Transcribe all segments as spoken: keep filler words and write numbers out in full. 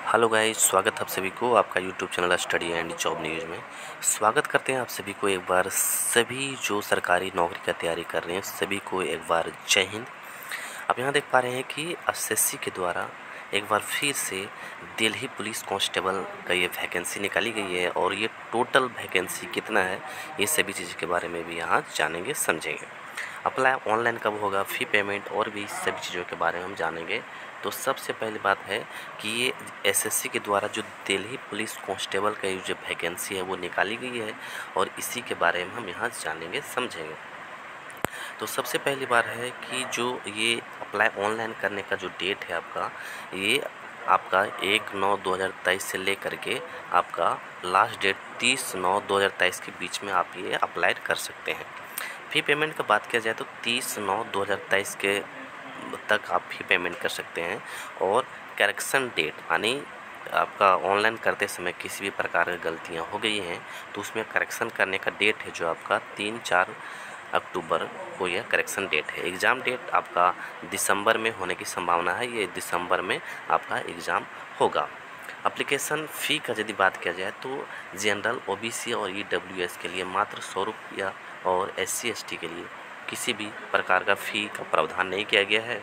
Hello guys, स्वागत है आप सभी को आपका YouTube channel study and job news में। स्वागत करते हैं आप सभी को एक बार। सभी जो सरकारी नौकरी का तैयारी कर रहे हैं सभी को एक बार जय हिंद। आप यहाँ देख पा रहे हैं कि एसएससी के द्वारा एक बार फिर से दिल्ली पुलिस कांस्टेबल का ये वैकेंसी निकाली गई है और ये टोटल वैकेंसी कितना है ये सभी चीज़ के बारे में भी यहाँ जानेंगे समझेंगे। अप्लाई ऑनलाइन कब होगा, फ़ी पेमेंट और भी सभी चीज़ों के बारे में हम जानेंगे। तो सबसे पहली बात है कि ये एसएससी के द्वारा जो दिल्ली पुलिस कांस्टेबल का जो वैकेंसी है वो निकाली गई है और इसी के बारे में हम यहाँ जानेंगे समझेंगे। तो सबसे पहली बात है कि जो ये अप्लाई ऑनलाइन करने का जो डेट है आपका, ये आपका एक नौ दो हज़ार तेईस से लेकर के आपका लास्ट डेट तीस नौ दो हज़ार तेईस के बीच में आप ये अप्लाई कर सकते हैं। फ़ी पेमेंट का बात किया जाए तो तीस नौ दो हज़ार तेईस के तक आप फ़ी पेमेंट कर सकते हैं और करेक्शन डेट यानी आपका ऑनलाइन करते समय किसी भी प्रकार की गलतियां हो गई हैं तो उसमें करेक्शन करने का डेट है जो आपका तीन चार अक्टूबर को यह करेक्शन डेट है। एग्ज़ाम डेट आपका दिसंबर में होने की संभावना है, ये दिसंबर में आपका एग्ज़ाम होगा। एप्लीकेशन फ़ी का यदि बात किया जाए तो जनरल, ओबीसी और ईडब्ल्यूएस के लिए मात्र सौ रुपया और एससी एसटी के लिए किसी भी प्रकार का फ़ी का प्रावधान नहीं किया गया है।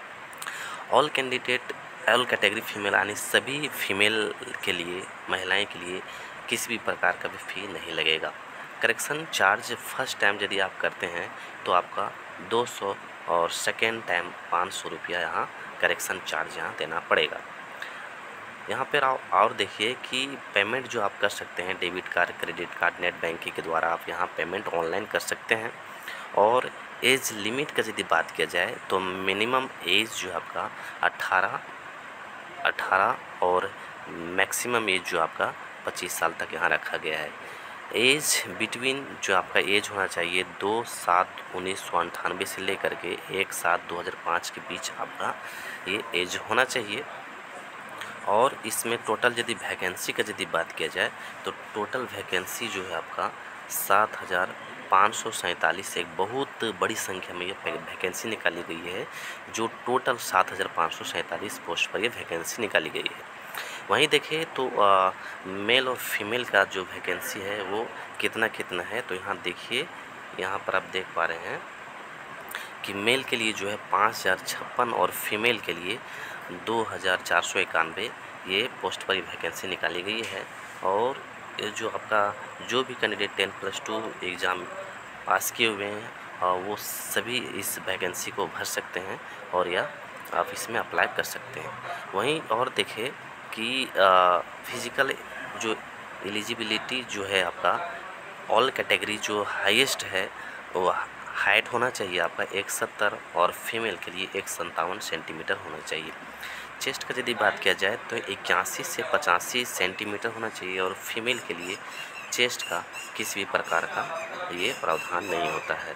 All candidate all category female यानी सभी फीमेल के लिए, महिलाएं के लिए किसी भी प्रकार का भी फ़ी नहीं लगेगा। करेक्शन चार्ज फर्स्ट टाइम यदि आप करते हैं तो आपका दो सौ और सेकेंड टाइम पाँच सौ रुपया यहाँ करेक्शन चार्ज यहाँ देना पड़ेगा। यहाँ पर आप और देखिए कि पेमेंट जो आप कर सकते हैं debit card, credit card, net banking के द्वारा आप यहाँ पेमेंट ऑनलाइन कर सकते हैं। और एज लिमिट का यदि बात किया जाए तो मिनिमम एज जो आपका अट्ठारह अट्ठारह और मैक्सिमम एज जो आपका पच्चीस साल तक यहाँ रखा गया है। एज बिटवीन जो आपका एज होना चाहिए दो सात उन्नीस सौ अंठानवे से लेकर के एक सात दो हज़ार पाँच के बीच आपका ये एज होना चाहिए। और इसमें टोटल यदि वैकेंसी का यदि बात किया जाए तो टोटल वैकेंसी जो है आपका सात हज़ार पाँच सौ सैंतालीस, एक बहुत बड़ी संख्या में ये वैकेंसी निकाली गई है। जो टोटल सात हज़ार पाँच सौ सैंतालीस पोस्ट पर ये वैकेंसी निकाली गई है। वहीं देखें तो आ, मेल और फीमेल का जो वैकेंसी है वो कितना कितना है तो यहाँ देखिए, यहाँ पर आप देख पा रहे हैं कि मेल के लिए जो है पाँच हज़ार छप्पन और फीमेल के लिए दो हज़ार चार सौ इक्यानवे ये पोस्ट पर वैकेंसी निकाली गई है। और ये जो आपका जो भी candidate ten plus two exam pass किए हुए हैं वो सभी इस वैकेंसी को भर सकते हैं और या आप इसमें अप्लाई कर सकते हैं। वहीं और देखें कि फिज़िकल जो एलिजिबिलिटी जो है आपका ऑल कैटेगरी जो हाईएस्ट है वो हाइट होना चाहिए आपका एक सत्तर और फीमेल के लिए एक संतावन सेंटीमीटर होना चाहिए। चेस्ट का यदि बात किया जाए तो इक्यासी से पचासी सेंटीमीटर होना चाहिए और फीमेल के लिए चेस्ट का किसी भी प्रकार का ये प्रावधान नहीं होता है।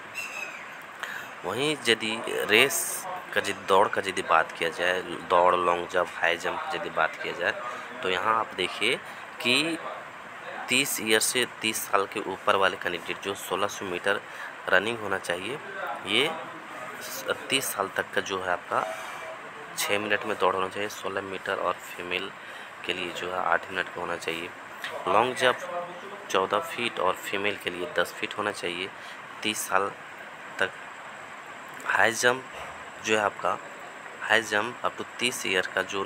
वहीं यदि रेस का यदि दौड़ का यदि बात किया जाए, दौड़, लॉन्ग जंप, हाई जंप की यदि बात किया जाए तो यहाँ आप देखिए कि तीस ईयर से तीस साल के ऊपर वाले कैंडिडेट जो सोलह सौ मीटर रनिंग होना चाहिए, ये तीस साल तक का जो है आपका छः मिनट में दौड़ होना चाहिए सोलह मीटर और फीमेल के लिए जो है आठ मिनट का होना चाहिए। लॉन्ग जंप चौदह फीट और फीमेल के लिए दस फीट होना चाहिए तीस साल तक। हाई जंप जो है आपका हाई जंप अप टू तीस ईयर का जो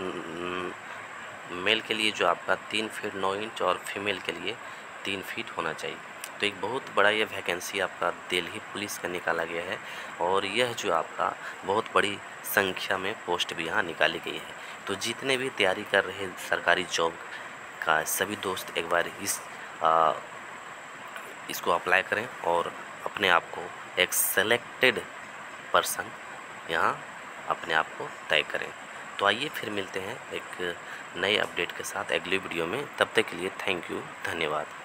मेल के लिए जो आपका तीन फीट नौ इंच और फीमेल के लिए तीन फीट होना चाहिए। तो एक बहुत बड़ा ये वैकेंसी आपका दिल्ली पुलिस का निकाला गया है और यह जो आपका बहुत बड़ी संख्या में पोस्ट भी यहाँ निकाली गई है। तो जितने भी तैयारी कर रहे सरकारी जॉब का सभी दोस्त एक बार इस आ, इसको अप्लाई करें और अपने आप को एक सेलेक्टेड पर्सन यहाँ अपने आप को तय करें। तो आइए फिर मिलते हैं एक नए अपडेट के साथ अगली वीडियो में। तब तक के लिए थैंक यू, धन्यवाद।